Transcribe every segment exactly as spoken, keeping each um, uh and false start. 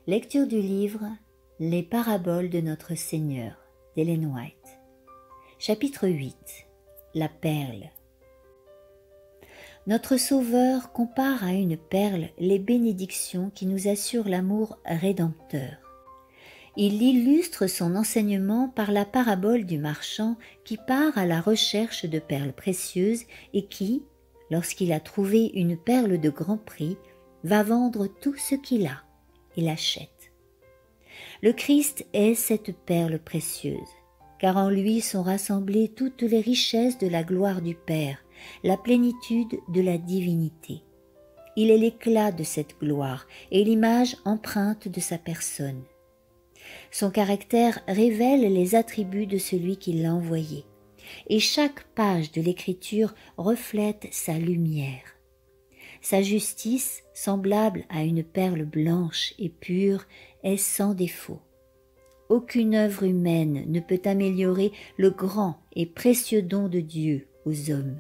Lecture du livre « Les paraboles de notre Seigneur » d'Ellen White. Chapitre huit. La perle. Notre Sauveur compare à une perle les bénédictions qui nous assurent l'amour rédempteur. Il illustre son enseignement par la parabole du marchand qui part à la recherche de perles précieuses et qui, lorsqu'il a trouvé une perle de grand prix, va vendre tout ce qu'il a et l'achète. Le Christ est cette perle précieuse, car en lui sont rassemblées toutes les richesses de la gloire du Père, la plénitude de la divinité. Il est l'éclat de cette gloire et l'image empreinte de sa personne. Son caractère révèle les attributs de celui qui l'a envoyé, et chaque page de l'Écriture reflète sa lumière. Sa justice, semblable à une perle blanche et pure, est sans défaut. Aucune œuvre humaine ne peut améliorer le grand et précieux don de Dieu aux hommes.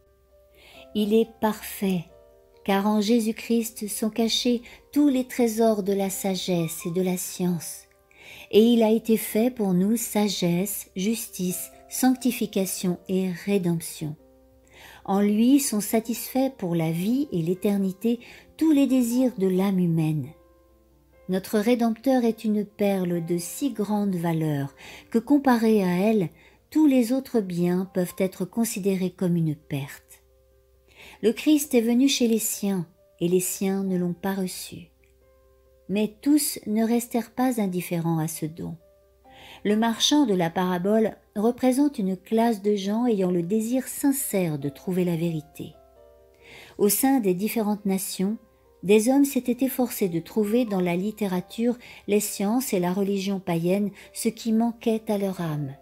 Il est parfait, car en Jésus-Christ sont cachés tous les trésors de la sagesse et de la science, et il a été fait pour nous sagesse, justice, sanctification et rédemption. En lui sont satisfaits pour la vie et l'éternité tous les désirs de l'âme humaine. Notre Rédempteur est une perle de si grande valeur que comparé à elle, tous les autres biens peuvent être considérés comme une perte. Le Christ est venu chez les siens et les siens ne l'ont pas reçu. Mais tous ne restèrent pas indifférents à ce don. Le marchand de la parabole représente une classe de gens ayant le désir sincère de trouver la vérité. Au sein des différentes nations, des hommes s'étaient efforcés de trouver dans la littérature, les sciences et la religion païenne ce qui manquait à leur âme.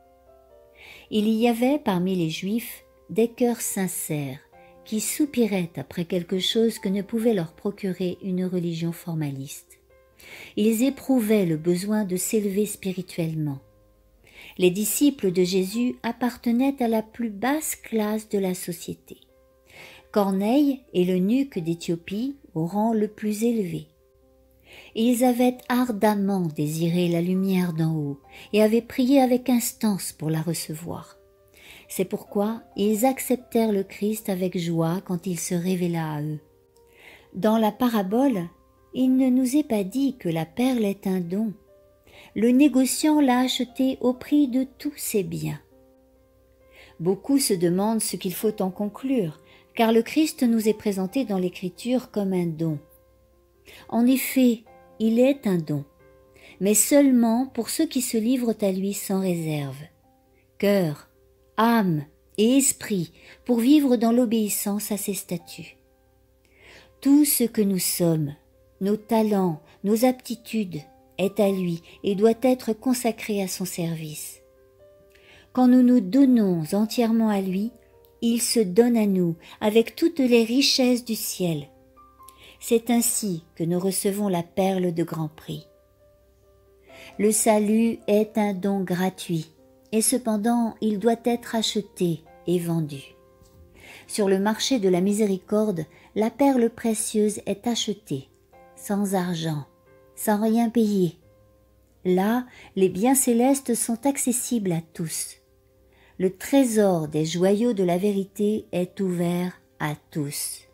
Il y avait parmi les Juifs des cœurs sincères qui soupiraient après quelque chose que ne pouvait leur procurer une religion formaliste. Ils éprouvaient le besoin de s'élever spirituellement. Les disciples de Jésus appartenaient à la plus basse classe de la société. Corneille et l'eunuque d'Éthiopie au rang le plus élevé. Ils avaient ardemment désiré la lumière d'en haut et avaient prié avec instance pour la recevoir. C'est pourquoi ils acceptèrent le Christ avec joie quand il se révéla à eux. Dans la parabole, il ne nous est pas dit que la perle est un don. Le négociant l'a achetée au prix de tous ses biens. Beaucoup se demandent ce qu'il faut en conclure, car le Christ nous est présenté dans l'Écriture comme un don. En effet, il est un don, mais seulement pour ceux qui se livrent à lui sans réserve. Cœur, âme et esprit pour vivre dans l'obéissance à ses statuts. Tout ce que nous sommes, nos talents, nos aptitudes, est à lui et doit être consacré à son service. Quand nous nous donnons entièrement à lui, il se donne à nous avec toutes les richesses du ciel. C'est ainsi que nous recevons la perle de grand prix. Le salut est un don gratuit, et cependant il doit être acheté et vendu. Sur le marché de la miséricorde, la perle précieuse est achetée, sans argent, sans rien payer. Là, les biens célestes sont accessibles à tous. Le trésor des joyaux de la vérité est ouvert à tous.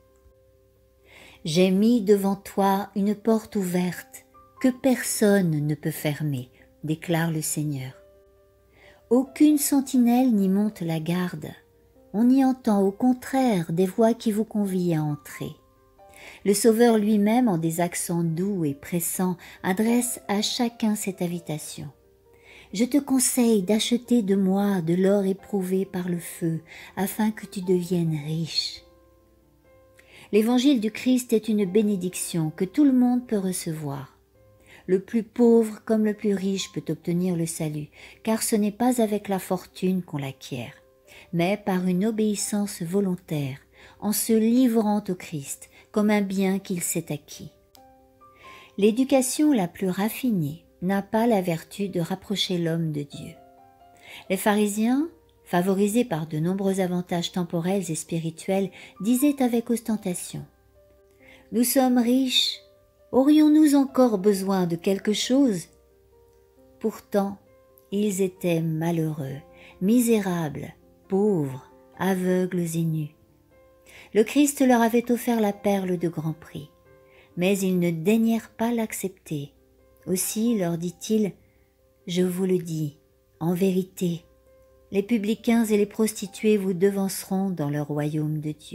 J'ai mis devant toi une porte ouverte que personne ne peut fermer, déclare le Seigneur. Aucune sentinelle n'y monte la garde. On y entend au contraire des voix qui vous convient à entrer. Le Sauveur lui-même, en des accents doux et pressants, adresse à chacun cette invitation. Je te conseille d'acheter de moi de l'or éprouvé par le feu, afin que tu deviennes riche. L'évangile du Christ est une bénédiction que tout le monde peut recevoir. Le plus pauvre comme le plus riche peut obtenir le salut, car ce n'est pas avec la fortune qu'on l'acquiert, mais par une obéissance volontaire, en se livrant au Christ comme un bien qu'il s'est acquis. L'éducation la plus raffinée n'a pas la vertu de rapprocher l'homme de Dieu. Les pharisiens, favorisés par de nombreux avantages temporels et spirituels, disaient avec ostentation « Nous sommes riches Aurions-nous encore besoin de quelque chose? Pourtant, ils étaient malheureux, misérables, pauvres, aveugles et nus. Le Christ leur avait offert la perle de grand prix, mais ils ne daignèrent pas l'accepter. Aussi leur dit-il, « Je vous le dis, en vérité, les publicains et les prostituées vous devanceront dans le royaume de Dieu. »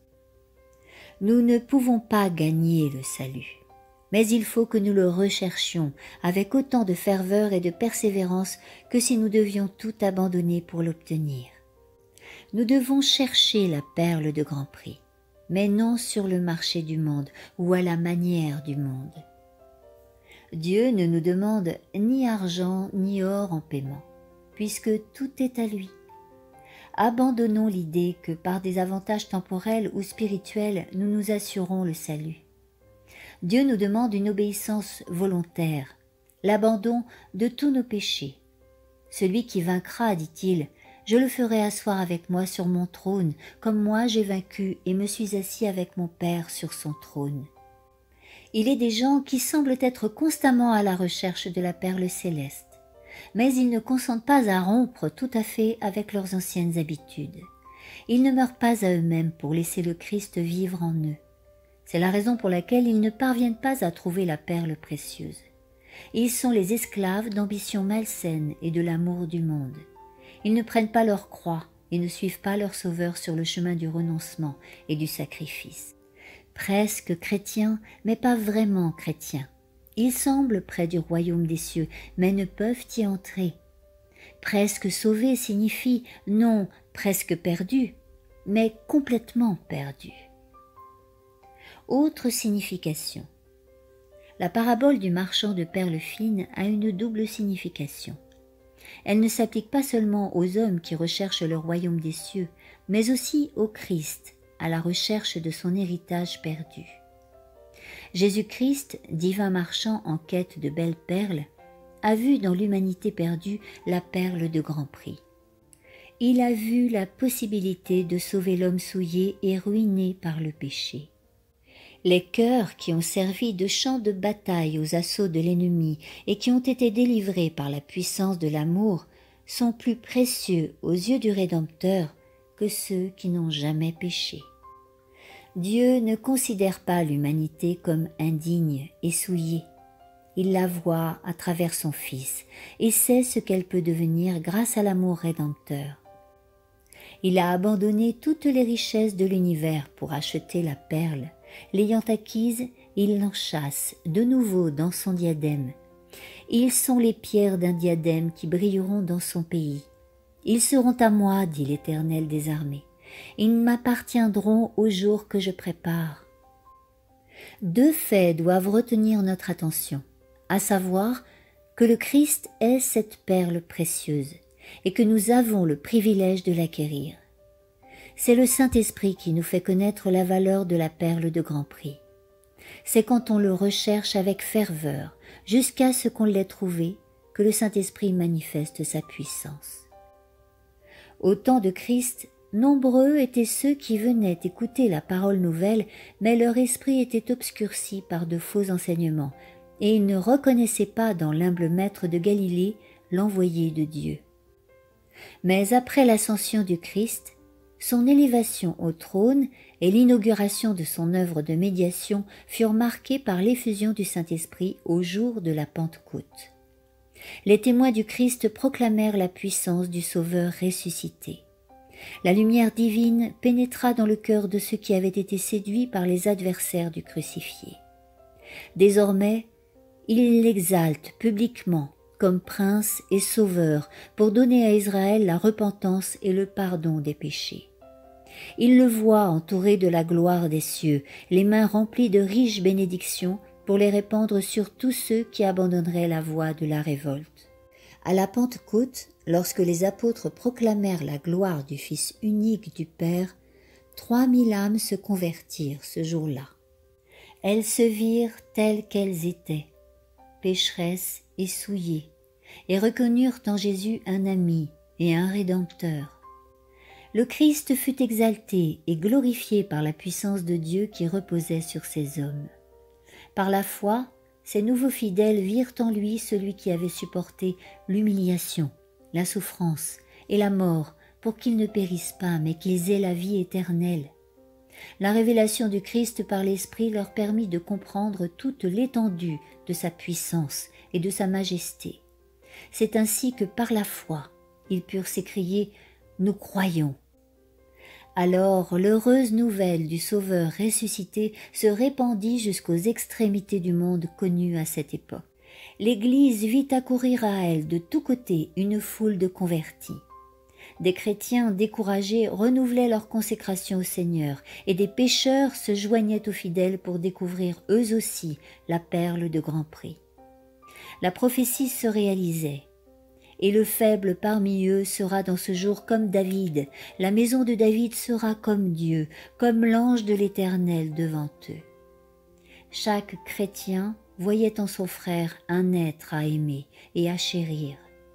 Nous ne pouvons pas gagner le salut, mais il faut que nous le recherchions avec autant de ferveur et de persévérance que si nous devions tout abandonner pour l'obtenir. Nous devons chercher la perle de grand prix, mais non sur le marché du monde ou à la manière du monde. Dieu ne nous demande ni argent ni or en paiement, puisque tout est à lui. Abandonnons l'idée que par des avantages temporels ou spirituels nous nous assurons le salut. Dieu nous demande une obéissance volontaire, l'abandon de tous nos péchés. Celui qui vaincra, dit-il, je le ferai asseoir avec moi sur mon trône, comme moi j'ai vaincu et me suis assis avec mon Père sur son trône. Il est des gens qui semblent être constamment à la recherche de la perle céleste, mais ils ne consentent pas à rompre tout à fait avec leurs anciennes habitudes. Ils ne meurent pas à eux-mêmes pour laisser le Christ vivre en eux. C'est la raison pour laquelle ils ne parviennent pas à trouver la perle précieuse. Ils sont les esclaves d'ambitions malsaines et de l'amour du monde. Ils ne prennent pas leur croix et ne suivent pas leur Sauveur sur le chemin du renoncement et du sacrifice. Presque chrétiens, mais pas vraiment chrétiens. Ils semblent près du royaume des cieux, mais ne peuvent y entrer. Presque sauvés signifie non presque perdus, mais complètement perdus. Autre signification. La parabole du marchand de perles fines a une double signification. Elle ne s'applique pas seulement aux hommes qui recherchent le royaume des cieux, mais aussi au Christ, à la recherche de son héritage perdu. Jésus-Christ, divin marchand en quête de belles perles, a vu dans l'humanité perdue la perle de grand prix. Il a vu la possibilité de sauver l'homme souillé et ruiné par le péché. Les cœurs qui ont servi de champ de bataille aux assauts de l'ennemi et qui ont été délivrés par la puissance de l'amour sont plus précieux aux yeux du Rédempteur que ceux qui n'ont jamais péché. Dieu ne considère pas l'humanité comme indigne et souillée. Il la voit à travers son Fils et sait ce qu'elle peut devenir grâce à l'amour rédempteur. Il a abandonné toutes les richesses de l'univers pour acheter la perle. L'ayant acquise, il l'enchâsse de nouveau dans son diadème. Ils sont les pierres d'un diadème qui brilleront dans son pays. Ils seront à moi, dit l'Éternel des armées. Ils m'appartiendront au jour que je prépare. Deux faits doivent retenir notre attention, à savoir que le Christ est cette perle précieuse et que nous avons le privilège de l'acquérir. C'est le Saint-Esprit qui nous fait connaître la valeur de la perle de grand prix. C'est quand on le recherche avec ferveur, jusqu'à ce qu'on l'ait trouvé, que le Saint-Esprit manifeste sa puissance. Au temps de Christ, nombreux étaient ceux qui venaient écouter la parole nouvelle, mais leur esprit était obscurci par de faux enseignements, et ils ne reconnaissaient pas dans l'humble maître de Galilée l'envoyé de Dieu. Mais après l'ascension du Christ, son élévation au trône et l'inauguration de son œuvre de médiation furent marquées par l'effusion du Saint-Esprit au jour de la Pentecôte. Les témoins du Christ proclamèrent la puissance du Sauveur ressuscité. La lumière divine pénétra dans le cœur de ceux qui avaient été séduits par les adversaires du crucifié. Désormais, il l'exalte publiquement comme prince et sauveur pour donner à Israël la repentance et le pardon des péchés. Il le voit entouré de la gloire des cieux, les mains remplies de riches bénédictions pour les répandre sur tous ceux qui abandonneraient la voie de la révolte. À la Pentecôte, lorsque les apôtres proclamèrent la gloire du Fils unique du Père, trois mille âmes se convertirent ce jour-là. Elles se virent telles qu'elles étaient, pécheresses et souillées, et reconnurent en Jésus un ami et un Rédempteur. Le Christ fut exalté et glorifié par la puissance de Dieu qui reposait sur ces hommes. Par la foi, ces nouveaux fidèles virent en lui celui qui avait supporté l'humiliation, la souffrance et la mort pour qu'ils ne périssent pas, mais qu'ils aient la vie éternelle. La révélation du Christ par l'Esprit leur permit de comprendre toute l'étendue de sa puissance et de sa majesté. C'est ainsi que par la foi, ils purent s'écrier « Nous croyons ». Alors l'heureuse nouvelle du Sauveur ressuscité se répandit jusqu'aux extrémités du monde connu à cette époque. L'Église vit accourir à elle de tous côtés une foule de convertis. Des chrétiens découragés renouvelaient leur consécration au Seigneur, et des pécheurs se joignaient aux fidèles pour découvrir eux aussi la perle de grand prix. La prophétie se réalisait. Et le faible parmi eux sera dans ce jour comme David, la maison de David sera comme Dieu, comme l'ange de l'Éternel devant eux. Chaque chrétien voyait en son frère un être à aimer et à chérir.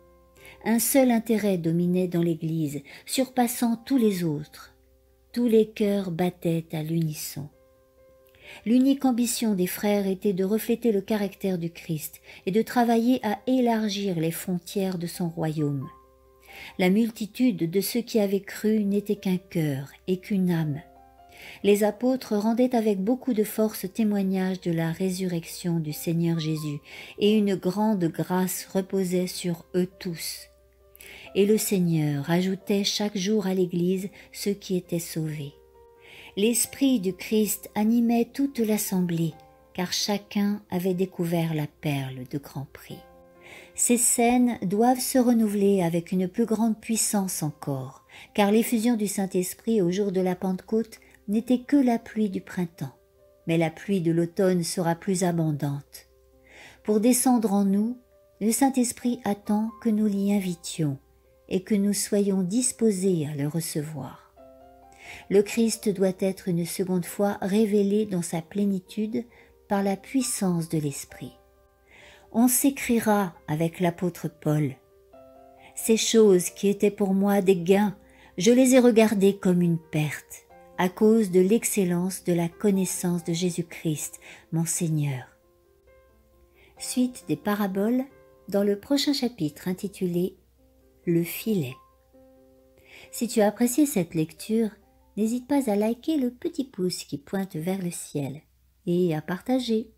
Un seul intérêt dominait dans l'Église, surpassant tous les autres. Tous les cœurs battaient à l'unisson. L'unique ambition des frères était de refléter le caractère du Christ et de travailler à élargir les frontières de son royaume. La multitude de ceux qui avaient cru n'était qu'un cœur et qu'une âme. Les apôtres rendaient avec beaucoup de force témoignage de la résurrection du Seigneur Jésus, et une grande grâce reposait sur eux tous. Et le Seigneur ajoutait chaque jour à l'Église ceux qui étaient sauvés. L'Esprit du Christ animait toute l'assemblée, car chacun avait découvert la perle de grand prix. Ces scènes doivent se renouveler avec une plus grande puissance encore, car l'effusion du Saint-Esprit au jour de la Pentecôte n'était que la pluie du printemps, mais la pluie de l'automne sera plus abondante. Pour descendre en nous, le Saint-Esprit attend que nous l'y invitions et que nous soyons disposés à le recevoir. Le Christ doit être une seconde fois révélé dans sa plénitude par la puissance de l'Esprit. On s'écriera avec l'apôtre Paul « Ces choses qui étaient pour moi des gains, je les ai regardées comme une perte, à cause de l'excellence de la connaissance de Jésus-Christ, mon Seigneur. » Suite des paraboles dans le prochain chapitre intitulé « Le filet ». Si tu as apprécié cette lecture, n'hésite pas à liker le petit pouce qui pointe vers le ciel et à partager.